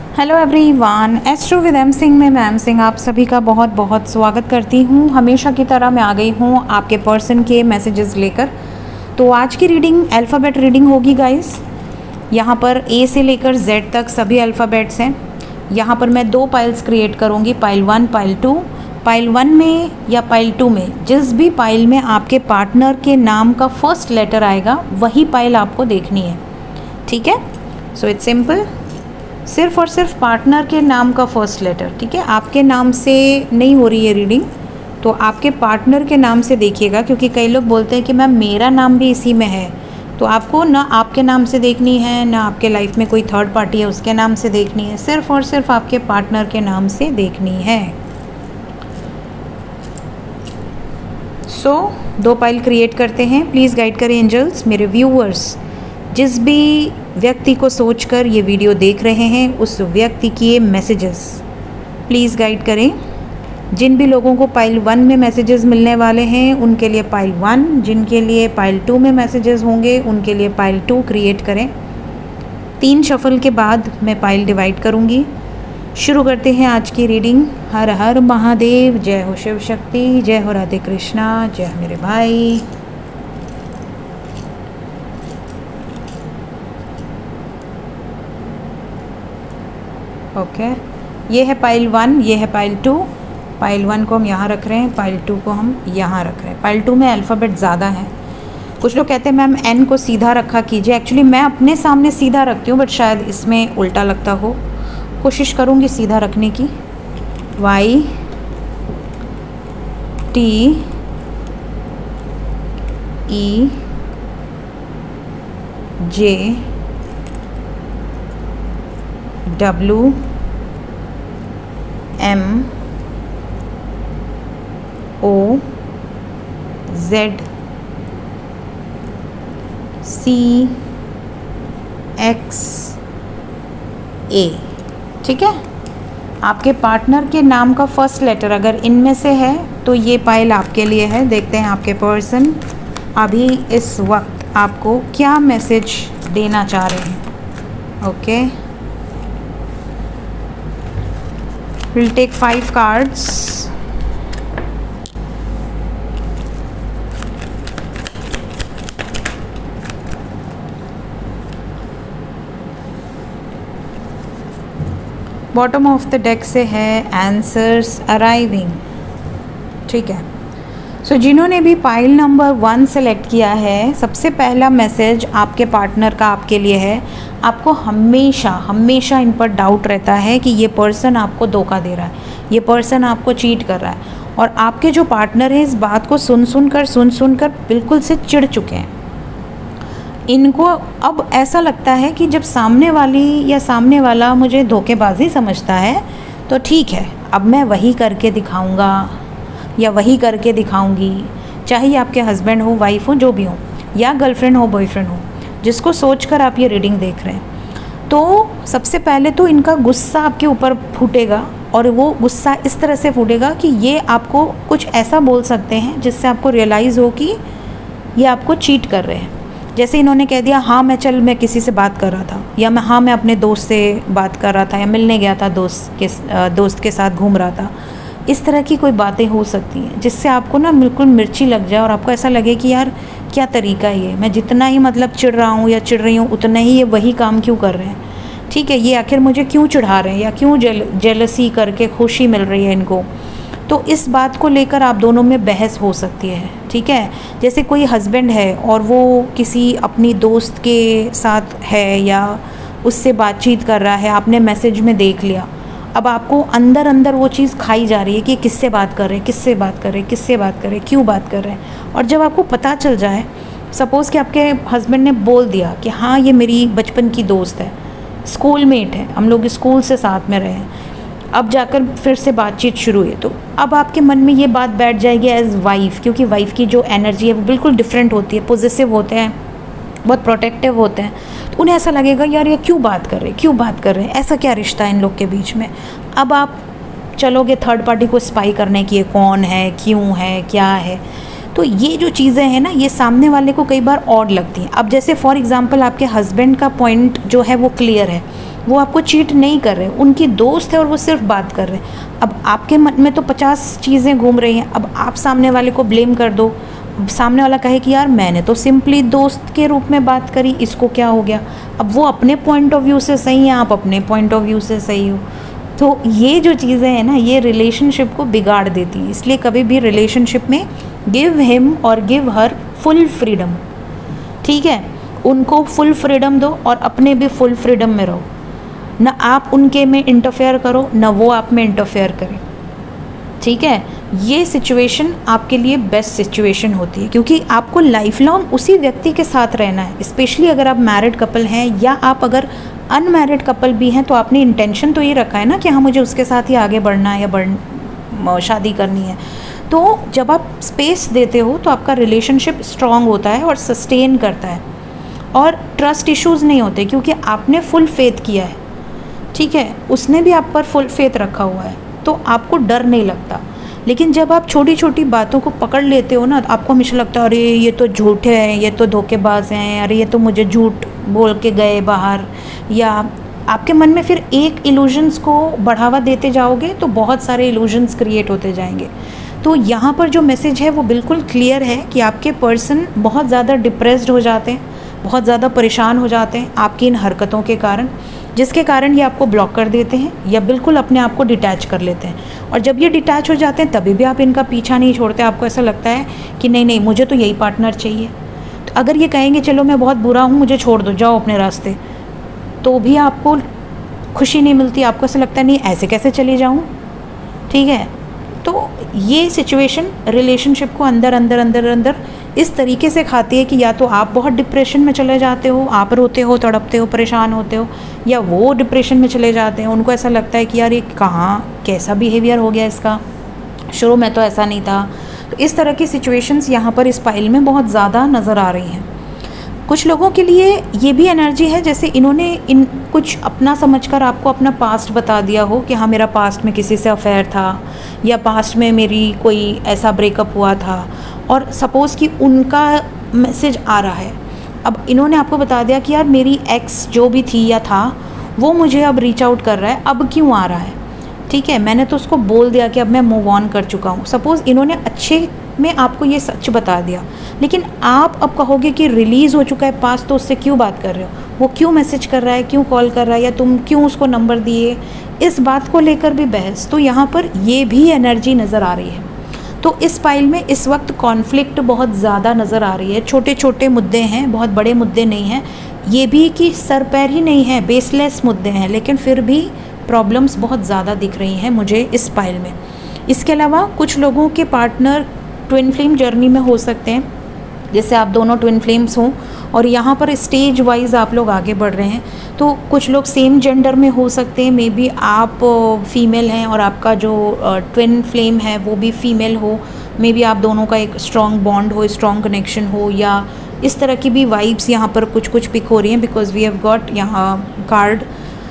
Hello everyone, astro with M Singh में ma'am Singh आप सभी का बहुत बहुत स्वागत करती हूँ। हमेशा की तरह मैं आ गई हूँ आपके पर्सन के मैसेजेस लेकर। तो आज की रीडिंग अल्फ़ाबेट रीडिंग होगी गाइस। यहाँ पर ए से लेकर जेड तक सभी अल्फ़ाबेट्स हैं। यहाँ पर मैं 2 पाइल्स क्रिएट करूँगी, पाइल 1 पाइल 2। पाइल 1 में या पाइल 2 में जिस भी पाइल में आपके पार्टनर के नाम का फर्स्ट लेटर आएगा वही पाइल आपको देखनी है, ठीक है। सो इट्स सिंपल, सिर्फ और सिर्फ पार्टनर के नाम का फर्स्ट लेटर, ठीक है। आपके नाम से नहीं हो रही है रीडिंग, तो आपके पार्टनर के नाम से देखिएगा, क्योंकि कई लोग बोलते हैं कि मैम मेरा नाम भी इसी में है। तो आपको ना आपके नाम से देखनी है, ना आपके लाइफ में कोई थर्ड पार्टी है उसके नाम से देखनी है, सिर्फ और सिर्फ आपके पार्टनर के नाम से देखनी है। सो 2 पाइल क्रिएट करते हैं। प्लीज़ गाइड करें एंजल्स। मेरे व्यूअर्स जिस भी व्यक्ति को सोचकर ये वीडियो देख रहे हैं उस व्यक्ति की ये मैसेजेस प्लीज़ गाइड करें। जिन भी लोगों को पाइल 1 में मैसेजेस मिलने वाले हैं उनके लिए पाइल 1, जिनके लिए पाइल 2 में मैसेजेस होंगे उनके लिए पाइल 2 क्रिएट करें। 3 शफल के बाद मैं पाइल डिवाइड करूँगी। शुरू करते हैं आज की रीडिंग। हर हर महादेव, जय हो शिव शक्ति, जय हो राधे कृष्णा, जय हो मेरे भाई। ओके, ये है पाइल 1, ये है पाइल 2। पाइल 1 को हम यहाँ रख रहे हैं, पाइल 2 को हम यहाँ रख रहे हैं। पाइल 2 में अल्फ़ाबेट ज़्यादा है। कुछ लोग कहते हैं मैम एन को सीधा रखा कीजिए। एक्चुअली मैं अपने सामने सीधा रखती हूँ, बट शायद इसमें उल्टा लगता हो। कोशिश करूँगी सीधा रखने की। Y T E J W M O Z C X A, ठीक है। आपके पार्टनर के नाम का फर्स्ट लेटर अगर इनमें से है तो ये पाइल आपके लिए है। देखते हैं आपके पर्सन अभी इस वक्त आपको क्या मैसेज देना चाह रहे हैं। Okay, we'll take 5 cards. Bottom of the deck से है आंसर्स अराइविंग, ठीक है। सो जिन्होंने भी पाइल नंबर 1 सेलेक्ट किया है, सबसे पहला मैसेज आपके पार्टनर का आपके लिए है। आपको हमेशा हमेशा इन पर डाउट रहता है कि ये पर्सन आपको धोखा दे रहा है, ये पर्सन आपको चीट कर रहा है, और आपके जो पार्टनर हैं इस बात को सुन सुन कर बिल्कुल से चिढ़ चुके हैं। इनको अब ऐसा लगता है कि जब सामने वाली या सामने वाला मुझे धोखेबाजी समझता है तो ठीक है, अब मैं वही करके दिखाऊंगा या वही करके दिखाऊंगी। चाहे आपके हस्बैंड हो, वाइफ हो, जो भी हो, या गर्लफ्रेंड हो, बॉयफ्रेंड हो, जिसको सोचकर आप ये रीडिंग देख रहे हैं, तो सबसे पहले तो इनका गुस्सा आपके ऊपर फूटेगा, और वो गुस्सा इस तरह से फूटेगा कि ये आपको कुछ ऐसा बोल सकते हैं जिससे आपको रियलाइज़ हो कि ये आपको चीट कर रहे हैं। जैसे इन्होंने कह दिया हाँ मैं किसी से बात कर रहा था, या मैं अपने दोस्त से बात कर रहा था, या मिलने गया था दोस्त के साथ घूम रहा था। इस तरह की कोई बातें हो सकती हैं जिससे आपको ना बिल्कुल मिर्ची लग जाए और आपको ऐसा लगे कि यार क्या तरीका है ये, मैं जितना ही मतलब चिढ़ रहा हूँ या चिढ़ रही हूँ उतना ही ये वही काम क्यों कर रहे हैं, ठीक है। ये आखिर मुझे क्यों चिढ़ा रहे हैं, या क्यों जेलसी करके खुशी मिल रही है इनको। तो इस बात को लेकर आप दोनों में बहस हो सकती है, ठीक है। जैसे कोई हस्बैंड है और वो किसी अपनी दोस्त के साथ है या उससे बातचीत कर रहा है, आपने मैसेज में देख लिया, अब आपको अंदर अंदर वो चीज़ खाई जा रही है कि किससे बात कर रहे हैं, किससे बात कर रहे हैं, किससे बात कर रहे हैं, क्यों बात कर रहे हैं। और जब आपको पता चल जाए, सपोज़ कि आपके हस्बैंड ने बोल दिया कि हाँ ये मेरी बचपन की दोस्त है, स्कूल मेट है, हम लोग स्कूल से साथ में रहे हैं, अब जाकर फिर से बातचीत शुरू हुई, तो अब आपके मन में ये बात बैठ जाएगी एज वाइफ, क्योंकि वाइफ की जो एनर्जी है वो बिल्कुल डिफरेंट होती है, पॉजिटिव होते हैं, बहुत प्रोटेक्टिव होते हैं। तो उन्हें ऐसा लगेगा यार ये क्यों बात कर रहे हैं, ऐसा क्या रिश्ता है इन लोग के बीच में। अब आप चलोगे थर्ड पार्टी को स्पाई करने की, ये कौन है, क्यों है, क्या है। तो ये जो चीज़ें हैं ना, ये सामने वाले को कई बार ऑड लगती हैं। अब जैसे फॉर एग्जांपल आपके हस्बैंड का पॉइंट जो है वो क्लियर है वो आपको चीट नहीं कर रहे, उनकी दोस्त है और वो सिर्फ बात कर रहे हैं। अब आपके मन में तो 50 चीज़ें घूम रही हैं, अब आप सामने वाले को ब्लेम कर दो, सामने वाला कहे कि यार मैंने तो सिंपली दोस्त के रूप में बात करी, इसको क्या हो गया। अब वो अपने पॉइंट ऑफ व्यू से सही है, आप अपने पॉइंट ऑफ व्यू से सही हो। तो ये जो चीज़ें हैं ना, ये रिलेशनशिप को बिगाड़ देती है। इसलिए कभी भी रिलेशनशिप में गिव हिम और गिव हर फुल फ्रीडम, ठीक है। उनको फुल फ्रीडम दो और अपने भी फुल फ्रीडम में रहो। ना आप उनके में इंटरफेयर करो, ना वो आप में इंटरफेयर करें, ठीक है। ये सिचुएशन आपके लिए बेस्ट सिचुएशन होती है, क्योंकि आपको लाइफ लॉन्ग उसी व्यक्ति के साथ रहना है। स्पेशली अगर आप मैरिड कपल हैं या आप अगर अनमैरिड कपल भी हैं, तो आपने इंटेंशन तो ये रखा है ना कि हाँ मुझे उसके साथ ही आगे बढ़ना है या शादी करनी है। तो जब आप स्पेस देते हो तो आपका रिलेशनशिप स्ट्रॉन्ग होता है और सस्टेन करता है, और ट्रस्ट इश्यूज़ नहीं होते, क्योंकि आपने फुल फेथ किया है, ठीक है। उसने भी आप पर फुल फेथ रखा हुआ है, तो आपको डर नहीं लगता। लेकिन जब आप छोटी छोटी बातों को पकड़ लेते हो ना, तो आपको हमेशा लगता है अरे ये तो झूठे हैं, ये तो धोखेबाज हैं, अरे ये तो मुझे झूठ बोल के गए बाहर, या आपके मन में फिर एक इल्यूजन्स को बढ़ावा देते जाओगे तो बहुत सारे इल्यूजन्स क्रिएट होते जाएंगे। तो यहाँ पर जो मैसेज है वो बिल्कुल क्लियर है कि आपके पर्सन बहुत ज़्यादा डिप्रेस्ड हो जाते हैं, बहुत ज़्यादा परेशान हो जाते हैं आपकी इन हरकतों के कारण, जिसके कारण ये आपको ब्लॉक कर देते हैं या बिल्कुल अपने आप को डिटैच कर लेते हैं। और जब ये डिटैच हो जाते हैं तभी भी आप इनका पीछा नहीं छोड़ते। आपको ऐसा लगता है कि नहीं नहीं मुझे तो यही पार्टनर चाहिए। तो अगर ये कहेंगे चलो मैं बहुत बुरा हूँ, मुझे छोड़ दो, जाओ अपने रास्ते, तो भी आपको खुशी नहीं मिलती। आपको ऐसा लगता है नहीं ऐसे कैसे चली जाऊँ, ठीक है। तो ये सिचुएशन रिलेशनशिप को अंदर अंदर अंदर अंदर इस तरीके से खाती है कि या तो आप बहुत डिप्रेशन में चले जाते हो, आप रोते हो, तड़पते हो, परेशान होते हो, या वो डिप्रेशन में चले जाते हैं। उनको ऐसा लगता है कि यार ये कहाँ कैसा बिहेवियर हो गया इसका, शुरू में तो ऐसा नहीं था। तो इस तरह की सिचुएशंस यहाँ पर इस फाइल में बहुत ज़्यादा नज़र आ रही हैं। कुछ लोगों के लिए ये भी एनर्जी है जैसे इन्होंने कुछ अपना समझकर आपको अपना पास्ट बता दिया हो कि हाँ मेरा पास्ट में किसी से अफेयर था, या पास्ट में मेरी कोई ऐसा ब्रेकअप हुआ था, और सपोज़ कि उनका मैसेज आ रहा है। अब इन्होंने आपको बता दिया कि यार मेरी एक्स जो भी थी या था वो मुझे अब रीच आउट कर रहा है, अब क्यों आ रहा है, ठीक है। मैंने तो उसको बोल दिया कि अब मैं मूव ऑन कर चुका हूँ। सपोज़ इन्होंने अच्छे में आपको ये सच बता दिया, लेकिन आप अब कहोगे कि रिलीज़ हो चुका है पास्ट, तो उससे क्यों बात कर रहे हो, वो क्यों मैसेज कर रहा है, क्यों कॉल कर रहा है, या तुम क्यों उसको नंबर दिए, इस बात को लेकर भी बहस। तो यहाँ पर ये भी एनर्जी नज़र आ रही है। तो इस फाइल में इस वक्त कॉन्फ्लिक्ट बहुत ज़्यादा नज़र आ रही है। छोटे छोटे मुद्दे हैं, बहुत बड़े मुद्दे नहीं हैं। ये भी कि सर पैर ही नहीं है, बेसलेस मुद्दे हैं, लेकिन फिर भी प्रॉब्लम्स बहुत ज़्यादा दिख रही हैं मुझे इस फाइल में। इसके अलावा कुछ लोगों के पार्टनर ट्विन फ्लेम जर्नी में हो सकते हैं, जैसे आप दोनों ट्विन फ्लेम्स हों और यहाँ पर स्टेज वाइज आप लोग आगे बढ़ रहे हैं। तो कुछ लोग सेम जेंडर में हो सकते हैं, मे बी आप फीमेल हैं और आपका जो ट्विन फ्लेम है वो भी फीमेल हो, मे बी आप दोनों का एक स्ट्रॉन्ग बॉन्ड हो, स्ट्रॉन्ग कनेक्शन हो, या इस तरह की भी वाइब्स यहाँ पर कुछ कुछ पिक हो रही हैं, बिकॉज वी हैव गॉट यहाँ कार्ड।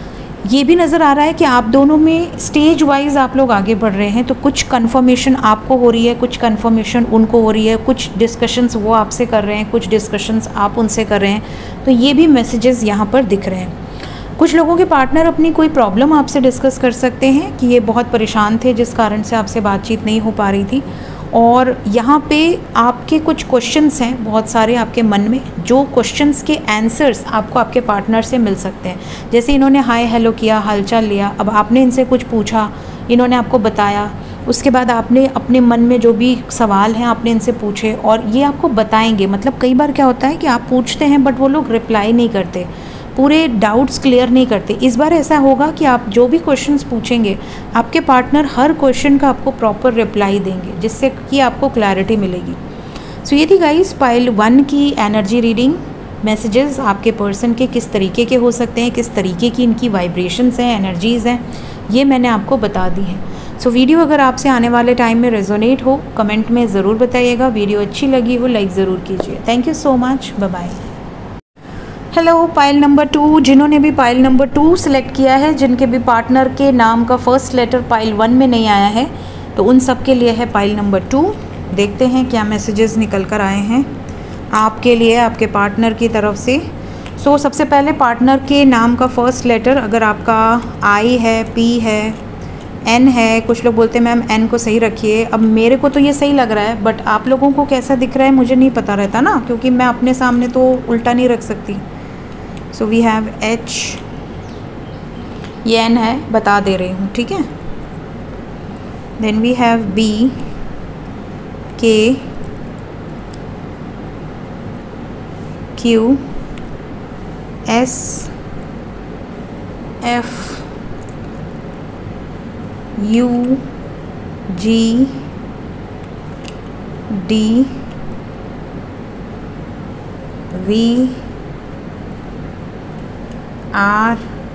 ये भी नज़र आ रहा है कि आप दोनों में स्टेज वाइज आप लोग आगे बढ़ रहे हैं। तो कुछ कन्फर्मेशन आपको हो रही है, कुछ कन्फर्मेशन उनको हो रही है, कुछ डिस्कशंस वो आपसे कर रहे हैं, कुछ डिस्कशंस आप उनसे कर रहे हैं। तो ये भी मैसेजेस यहाँ पर दिख रहे हैं। कुछ लोगों के पार्टनर अपनी कोई प्रॉब्लम आपसे डिस्कस कर सकते हैं कि ये बहुत परेशान थे जिस कारण से आपसे बातचीत नहीं हो पा रही थी, और यहाँ पे आपके कुछ क्वेश्चंस हैं बहुत सारे आपके मन में, जो क्वेश्चंस के आंसर्स आपको आपके पार्टनर से मिल सकते हैं। जैसे इन्होंने हाय हेलो किया, हालचाल लिया, अब आपने इनसे कुछ पूछा, इन्होंने आपको बताया, उसके बाद आपने अपने मन में जो भी सवाल हैं आपने इनसे पूछे और ये आपको बताएंगे। मतलब कई बार क्या होता है कि आप पूछते हैं बट वो लोग रिप्लाई नहीं करते, पूरे डाउट्स क्लियर नहीं करते। इस बार ऐसा होगा कि आप जो भी क्वेश्चंस पूछेंगे आपके पार्टनर हर क्वेश्चन का आपको प्रॉपर रिप्लाई देंगे, जिससे कि आपको क्लैरिटी मिलेगी। सो ये थी गाइस पाइल 1 की एनर्जी रीडिंग। मैसेजेस आपके पर्सन के किस तरीके के हो सकते हैं, किस तरीके की इनकी वाइब्रेशंस हैं, एनर्जीज़ हैं, ये मैंने आपको बता दी है। सो वीडियो अगर आपसे आने वाले टाइम में रेजोनेट हो कमेंट में ज़रूर बताइएगा। वीडियो अच्छी लगी हो लाइक ज़रूर कीजिए। Thank you so much, bye bye. Hello pile number 2, जिन्होंने भी पाइल नंबर 2 सिलेक्ट किया है, जिनके भी पार्टनर के नाम का फर्स्ट लेटर पाइल 1 में नहीं आया है, तो उन सब के लिए है पाइल नंबर 2। देखते हैं क्या मैसेजेस निकल कर आए हैं आपके लिए आपके पार्टनर की तरफ से। सो सबसे पहले पार्टनर के नाम का फर्स्ट लेटर, अगर आपका आई है, पी है, एन है, कुछ लोग बोलते हैं मैम एन को सही रखिए। अब मेरे को तो ये सही लग रहा है, बट आप लोगों को कैसा दिख रहा है मुझे नहीं पता रहता ना, क्योंकि मैं अपने सामने तो उल्टा नहीं रख सकती। सो वी हैव एच, ये एन है, बता दे रही हूँ, ठीक है। Then we have B, K, Q, S, F, U, G, D, V, R,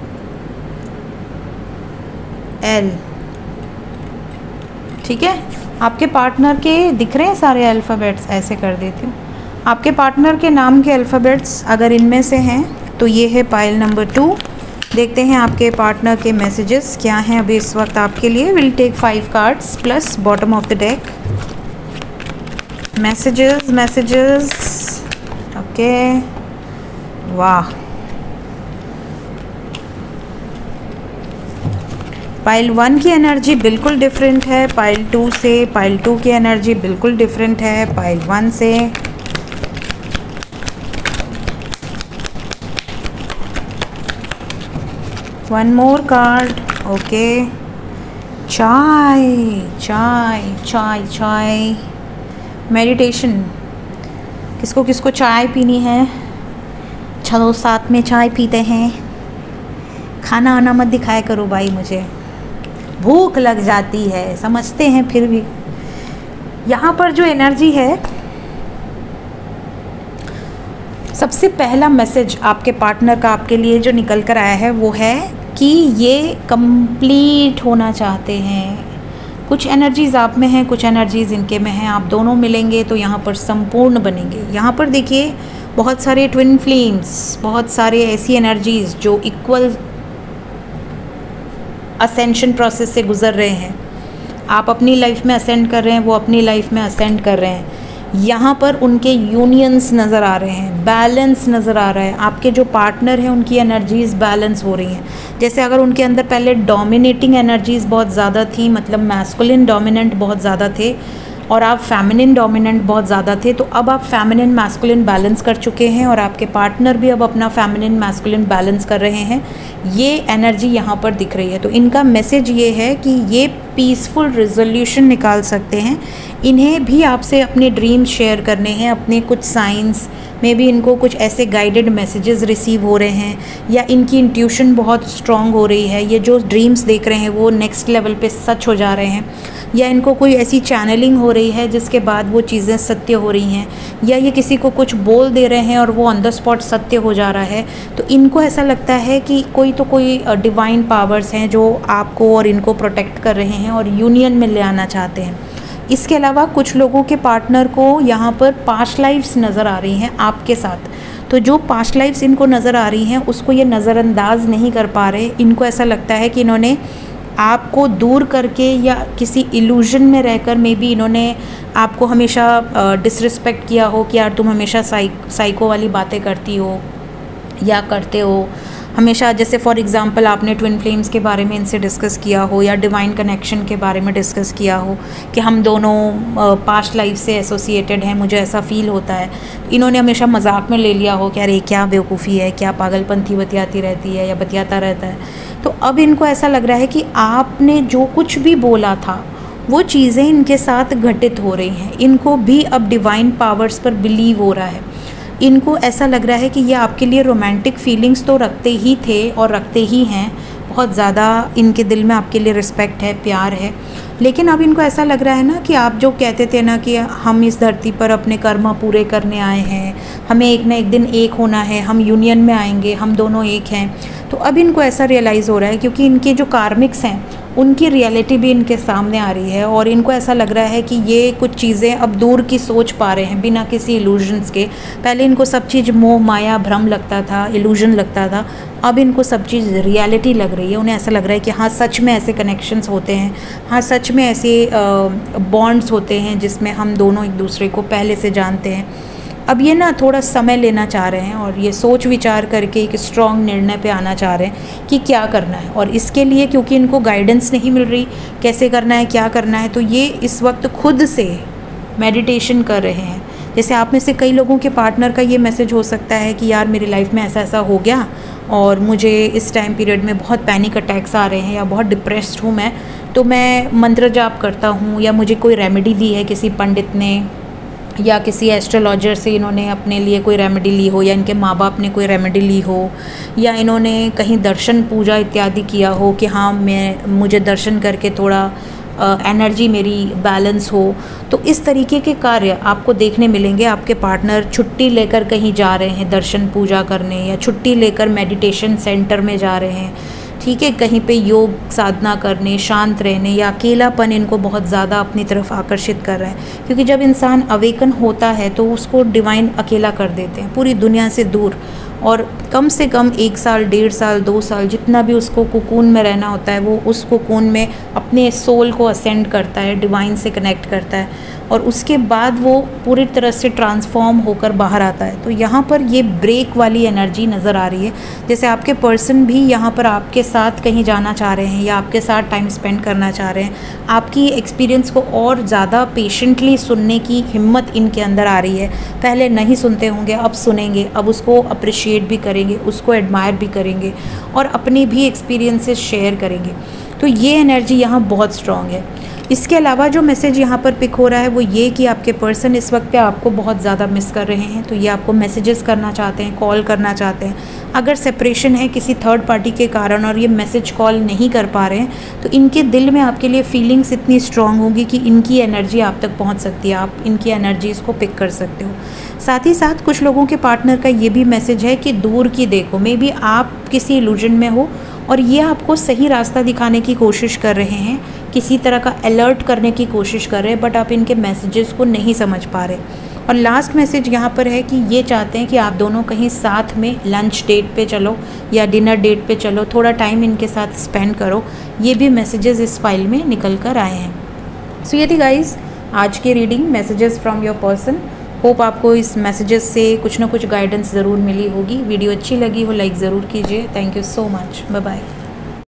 L. ठीक है, आपके पार्टनर के दिख रहे हैं सारे अल्फ़ाबेट्स, ऐसे कर देती हूँ। आपके पार्टनर के नाम के अल्फ़ाबेट्स अगर इनमें से हैं तो ये है पाइल नंबर 2। देखते हैं आपके पार्टनर के मैसेजेस क्या हैं अभी इस वक्त आपके लिए। Will take 5 cards plus bottom of the deck. Messages okay, वाह। पाइल 1 की एनर्जी बिल्कुल डिफरेंट है पाइल 2 से। पाइल 2 की एनर्जी बिल्कुल डिफरेंट है पाइल 1 से। One more card, okay. चाय चाय चाय चाय, मेडिटेशन। किसको किसको चाय पीनी है, चलो साथ में चाय पीते हैं। खाना आना मत दिखाया करो भाई, मुझे भूख लग जाती है, समझते हैं फिर भी। यहाँ पर जो एनर्जी है, सबसे पहला मैसेज आपके पार्टनर का आपके लिए जो निकल कर आया है वो है कि ये कंप्लीट होना चाहते हैं। कुछ एनर्जीज़ आप में हैं, कुछ एनर्जीज़ इनके में हैं, आप दोनों मिलेंगे तो यहाँ पर संपूर्ण बनेंगे। यहाँ पर देखिए बहुत सारे ट्विन फ्लेम्स, बहुत सारे ऐसी एनर्जीज़ जो इक्वल असेंशन प्रोसेस से गुज़र रहे हैं। आप अपनी लाइफ में असेंड कर रहे हैं, वो अपनी लाइफ में असेंड कर रहे हैं। यहाँ पर उनके यूनियंस नज़र आ रहे हैं, बैलेंस नज़र आ रहा है। आपके जो पार्टनर हैं उनकी एनर्जीज़ बैलेंस हो रही हैं। जैसे अगर उनके अंदर पहले डोमिनेटिंग एनर्जीज़ बहुत ज़्यादा थी, मतलब मैस्कुलिन डोमिनेंट बहुत ज़्यादा थे, और आप फेमिनिन डोमिनेंट बहुत ज़्यादा थे, तो अब आप फेमिनिन मैस्कुलिन बैलेंस कर चुके हैं और आपके पार्टनर भी अब अपना फेमिनिन मैस्कुलिन बैलेंस कर रहे हैं। ये एनर्जी यहाँ पर दिख रही है। तो इनका मैसेज ये है कि ये पीसफुल रिजोल्यूशन निकाल सकते हैं। इन्हें भी आपसे अपने ड्रीम्स शेयर करने हैं, अपने कुछ साइंस में भी इनको कुछ ऐसे गाइडेड मैसेजेस रिसीव हो रहे हैं, या इनकी इंट्यूशन बहुत स्ट्रांग हो रही है। ये जो ड्रीम्स देख रहे हैं वो नेक्स्ट लेवल पे सच हो जा रहे हैं, या इनको कोई ऐसी चैनलिंग हो रही है जिसके बाद वो चीज़ें सत्य हो रही हैं, या ये किसी को कुछ बोल दे रहे हैं और वो ऑन द स्पॉट सत्य हो जा रहा है। तो इनको ऐसा लगता है कि कोई डिवाइन पावर्स हैं जो आपको और इनको प्रोटेक्ट कर रहे हैं और यूनियन में ले आना चाहते हैं। इसके अलावा कुछ लोगों के पार्टनर को यहाँ पर पास्ट लाइफ्स नज़र आ रही हैं आपके साथ। तो जो पास्ट लाइफ्स इनको नज़र आ रही हैं उसको ये नज़रअंदाज नहीं कर पा रहे। इनको ऐसा लगता है कि इन्होंने आपको दूर करके या किसी इल्यूजन में रहकर मे बी इन्होंने आपको हमेशा डिसरिस्पेक्ट किया हो कि यार तुम हमेशा साइको वाली बातें करती हो या करते हो हमेशा। जैसे फॉर एग्ज़ाम्पल आपने ट्विन फ्लेम्स के बारे में इनसे डिस्कस किया हो, या डिवाइन कनेक्शन के बारे में डिस्कस किया हो कि हम दोनों पास्ट लाइफ से एसोसिएटेड हैं, मुझे ऐसा फ़ील होता है। इन्होंने हमेशा मजाक में ले लिया हो कि अरे क्या बेवकूफ़ी है, क्या पागलपंथी बतियाती रहती है या बतियाता रहता है। तो अब इनको ऐसा लग रहा है कि आपने जो कुछ भी बोला था वो चीज़ें इनके साथ घटित हो रही हैं। इनको भी अब डिवाइन पावर्स पर बिलीव हो रहा है। इनको ऐसा लग रहा है कि ये आपके लिए रोमांटिक फीलिंग्स तो रखते ही थे और रखते ही हैं, बहुत ज़्यादा इनके दिल में आपके लिए रिस्पेक्ट है, प्यार है। लेकिन अब इनको ऐसा लग रहा है ना कि आप जो कहते थे ना कि हम इस धरती पर अपने कर्म पूरे करने आए हैं, हमें एक ना एक दिन एक होना है, हम यूनियन में आएंगे, हम दोनों एक हैं। तो अब इनको ऐसा रियलाइज़ हो रहा है क्योंकि इनके जो कार्मिक्स हैं उनकी रियलिटी भी इनके सामने आ रही है, और इनको ऐसा लग रहा है कि ये कुछ चीज़ें अब दूर की सोच पा रहे हैं बिना किसी इल्यूजन्स के। पहले इनको सब चीज़ मोह माया भ्रम लगता था, इल्यूजन लगता था, अब इनको सब चीज़ रियलिटी लग रही है। उन्हें ऐसा लग रहा है कि हाँ सच में ऐसे कनेक्शंस होते हैं, हाँ सच में ऐसे बॉन्ड्स होते हैं जिसमें हम दोनों एक दूसरे को पहले से जानते हैं। अब ये ना थोड़ा समय लेना चाह रहे हैं और ये सोच विचार करके एक स्ट्रॉन्ग निर्णय पे आना चाह रहे हैं कि क्या करना है। और इसके लिए क्योंकि इनको गाइडेंस नहीं मिल रही कैसे करना है क्या करना है, तो ये इस वक्त खुद से मेडिटेशन कर रहे हैं। जैसे आप में से कई लोगों के पार्टनर का ये मैसेज हो सकता है कि यार मेरी लाइफ में ऐसा ऐसा हो गया और मुझे इस टाइम पीरियड में बहुत पैनिक अटैक्स आ रहे हैं या बहुत डिप्रेस्ड हूँ मैं, तो मैं मंत्र जाप करता हूँ या मुझे कोई रेमेडी दी है किसी पंडित ने या किसी एस्ट्रोलॉजर से इन्होंने अपने लिए कोई रेमेडी ली हो या इनके माँ बाप ने कोई रेमेडी ली हो या इन्होंने कहीं दर्शन पूजा इत्यादि किया हो कि हाँ मुझे दर्शन करके थोड़ा एनर्जी मेरी बैलेंस हो। तो इस तरीके के कार्य आपको देखने मिलेंगे। आपके पार्टनर छुट्टी लेकर कहीं जा रहे हैं दर्शन पूजा करने या छुट्टी लेकर मेडिटेशन सेंटर में जा रहे हैं, ठीक है, कहीं पे योग साधना करने, शांत रहने, या अकेलापन इनको बहुत ज़्यादा अपनी तरफ आकर्षित कर रहा है। क्योंकि जब इंसान अवेकन होता है तो उसको डिवाइन अकेला कर देते हैं, पूरी दुनिया से दूर, और कम से कम 1 साल 1.5 साल 2 साल जितना भी उसको कोकून में रहना होता है वो उस कोकून में अपने सोल को असेंड करता है, डिवाइन से कनेक्ट करता है और उसके बाद वो पूरी तरह से ट्रांसफॉर्म होकर बाहर आता है। तो यहाँ पर ये ब्रेक वाली एनर्जी नज़र आ रही है, जैसे आपके पर्सन भी यहाँ पर आपके साथ कहीं जाना चाह रहे हैं या आपके साथ टाइम स्पेंड करना चाह रहे हैं। आपकी एक्सपीरियंस को और ज़्यादा पेशेंटली सुनने की हिम्मत इनके अंदर आ रही है। पहले नहीं सुनते होंगे, अब सुनेंगे, अब उसको अप्रिशिएट भी करेंगे, उसको एडमायर भी करेंगे और अपने भी एक्सपीरियंसेस शेयर करेंगे। तो ये एनर्जी यहाँ बहुत स्ट्रॉन्ग है। इसके अलावा जो मैसेज यहाँ पर पिक हो रहा है वो ये कि आपके पर्सन इस वक्त पे आपको बहुत ज़्यादा मिस कर रहे हैं। तो ये आपको मैसेजेस करना चाहते हैं, कॉल करना चाहते हैं। अगर सेपरेशन है किसी थर्ड पार्टी के कारण और ये मैसेज कॉल नहीं कर पा रहे हैं तो इनके दिल में आपके लिए फीलिंग्स इतनी स्ट्रांग होगी कि इनकी एनर्जी आप तक पहुँच सकती है, आप इनकी एनर्जीज़ को पिक कर सकते हो। साथ ही साथ कुछ लोगों के पार्टनर का ये भी मैसेज है कि दूर की देखो, मे बी आप किसी इल्यूजन में हो और ये आपको सही रास्ता दिखाने की कोशिश कर रहे हैं, किसी तरह का अलर्ट करने की कोशिश कर रहे हैं, बट आप इनके मैसेजेस को नहीं समझ पा रहे। और लास्ट मैसेज यहाँ पर है कि ये चाहते हैं कि आप दोनों कहीं साथ में लंच डेट पे चलो या डिनर डेट पे चलो, थोड़ा टाइम इनके साथ स्पेंड करो। ये भी मैसेजेस इस फाइल में निकल कर आए हैं। सो ये थी गाइज आज की reading, messages from your person. Hope आपको इस मैसेजेस से कुछ ना कुछ गाइडेंस ज़रूर मिली होगी। वीडियो अच्छी लगी हो लाइक ज़रूर कीजिए। Thank you so much, bye bye.